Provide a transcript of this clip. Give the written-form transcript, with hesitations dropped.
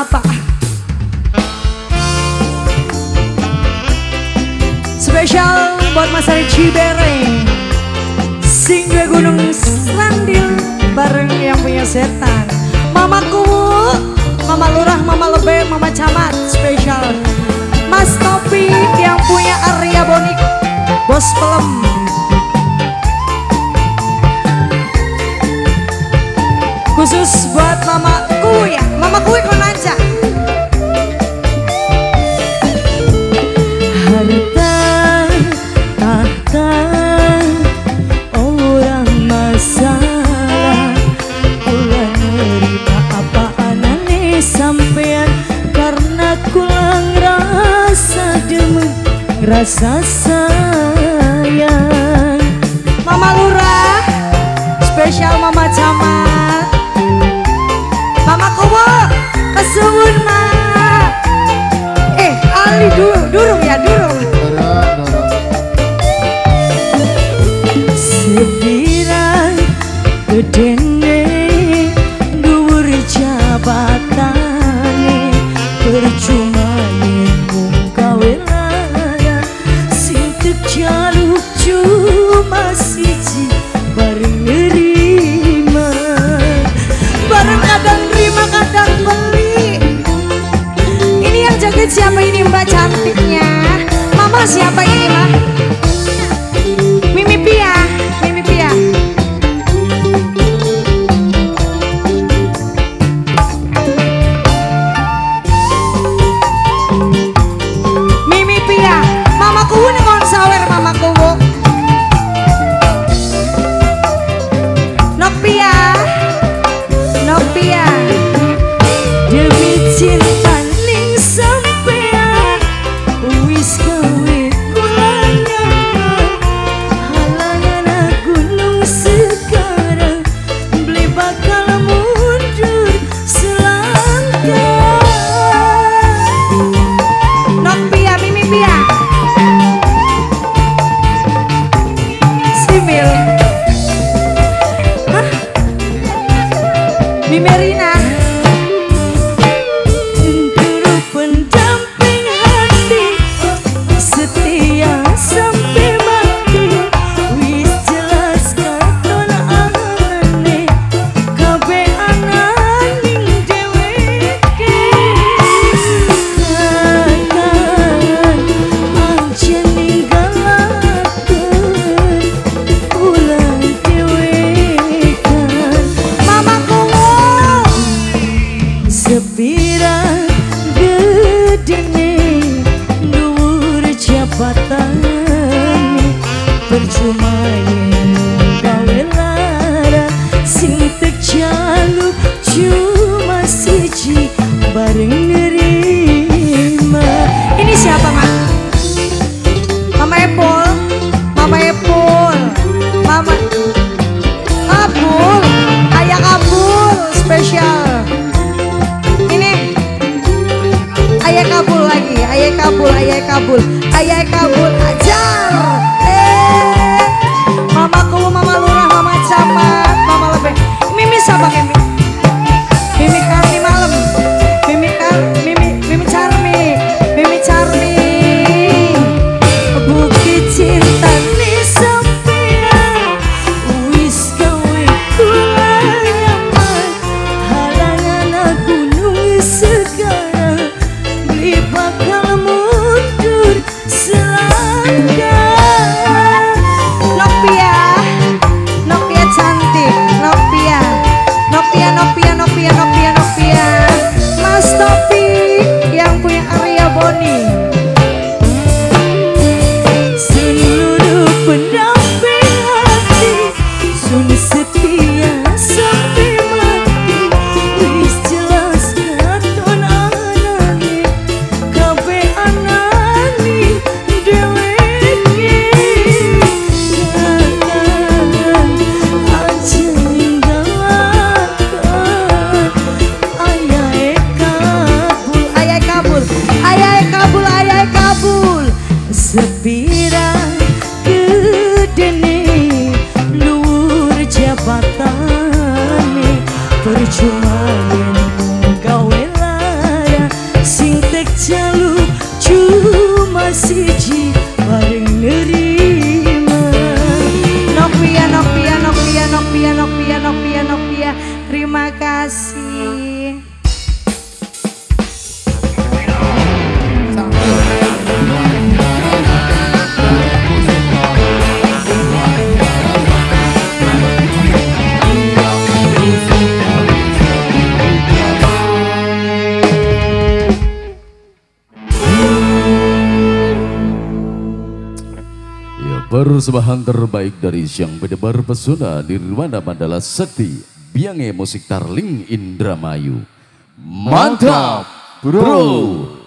apa? Spesial buat Mas Ari Cibereng, Singgah Gunung Sandil bareng yang punya setan. Mamaku, Mama Lurah, Mama Lebe, Mama Camat. Spesial Mas Topi yang punya Arya Bonik, Bos Pelem. Khusus buat mamaku ya, mamaku Konanca. Harta tahta orang masalah, kula nerima apa anane sampean karena kula ngerasa demen, ngerasa sayang. Mama Lurah, spesial Mama Camat. Mama Kowo, kesuwun ma. Ali durung ya, durung. Sepiran gedene dhuwur jabatane, percuma yen mung gawe lara, sing tek jaluk cuma siji bareng nerima, bareng kadang nerima kadang beli. Ini yang jaga siapa ini Mbak cantiknya? Mama siapa ini Mbak? Mimi Pia, Mimi Pia. Mimi Pia, mamaku nengon sawer mamaku. Nopia, Nopia. Demi cinta ning sampean wis gawe kula nyaman, halangan gunung sekarang beli bakal mundur selangkah. Nok Pia, Mimi Pia. Simil. Hah? Mimi Rina. Sepira gedene dhuwur jabatan, percuma yen gawe lara, sing tek jaluk cuma siji bareng nerima. Ini siapa Mak? Mama Epul, Mama Epul, Mama Kabul, Ayah Kabul spesial. Ayah Kabul lagi, Ayah Kabul, Ayah Kabul, Ayah Kabul ajar. Mamaku, Mama Lurah, Mama Camat, Mama Lebe. Mimi siapa Mimi? Mimi Karni malam, Mimi Charmi, Mimi Charmi. Bukti cinta nih sampean wis gawe kula nyaman, halangan gunung sekarang bakal mundur selangkah. ya. Terima kasih. Persembahan terbaik dari Siang Bedebar Pesona Nirwana Mandala Sakti Biange Musik Tarling Indramayu. Mantap, bro.